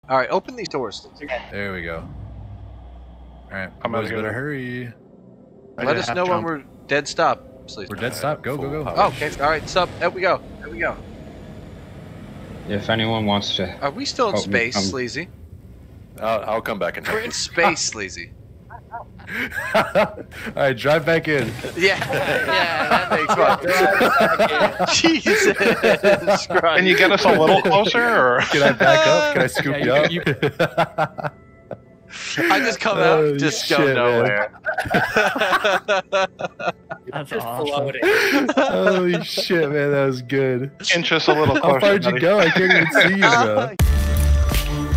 All right, open these doors. There we go. All right, I'm boys, gonna better hurry. Let us know when we're dead stop. We're dead stop. Go, go, go. Oh, okay. All right, stop. There we go. There we go. If anyone wants to... Are we still in space, Sleazy? I'll come back in. We're in space, Sleazy. Alright, drive back in. Yeah, that makes sense. Jesus Christ. Can you get us a little closer, or can I back up? Can I scoop you up? I just come out, just go nowhere. That's awesome. Holy shit, man, that was good. inch us a little closer? How far did you go? I can't even see you, bro.